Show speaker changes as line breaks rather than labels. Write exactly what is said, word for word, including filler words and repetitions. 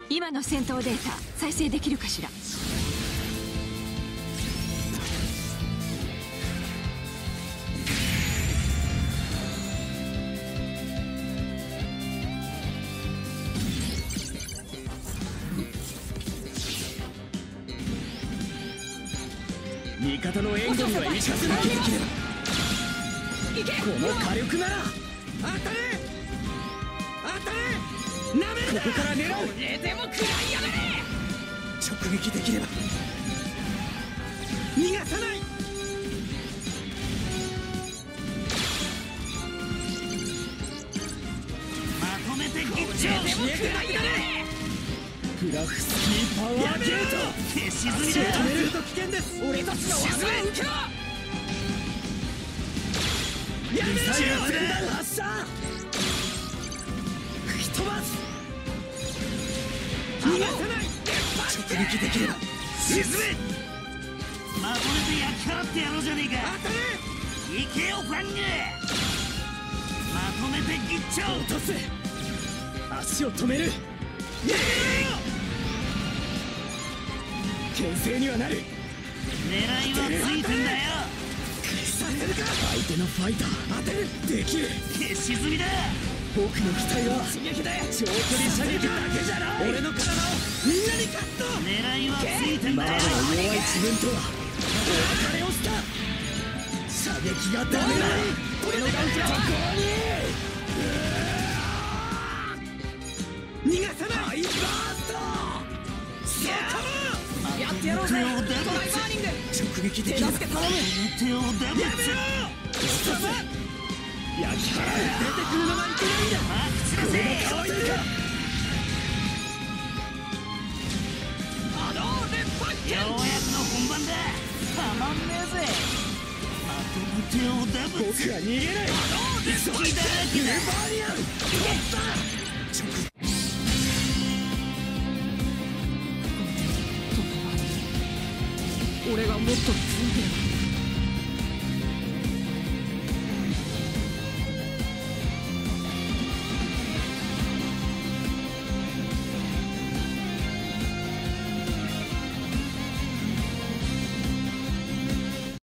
今の戦闘データ再生できるかしら。
味方の援護には行かせなきゃできれば。この火力なら当たれ当たれなめるな。ここから狙う。これでも食らいやがれ。直撃できれば逃がさない。まとめてギッチョ。これでも食らいやがれ。フラフスキーパワーゲート。消し済みだ。止めると危険です。俺たちの技を受けろ。やめろ。ミサイル戦弾発射。吹き飛ばす。逃がさない。直撃できれば沈め。まとめて焼き払ってやろうじゃねえか。当たれ。行けよファング。まとめてギッチョ。落とせ。足を止める。やめろよ。牽制にはなる。狙いはついてんだよ。させるか。相手のファイター当てる。できる。消し済みだ。僕の期待は刺激だよ。長距離射撃だけじゃない。俺の体をみんなにカット。狙いはついてんだよ。今までの弱い自分とはお別れをした。射撃がダメだ。俺のガンプラはここに。逃がさない。ハイバースト。やってやろうぜ。ドライバーニング。直撃できる。手助け頼む。手をダブツ。やめろ。焼き払う。出てくるのがいけないんだ。マックスだぜ。これでか。波動でパッケン。ようやくの本番だ。たまんねえぜ。まとめ手をダブツ。僕は逃げない。波動で好きだらけだ。レバーニアン。取った。直俺がもっと強ければ。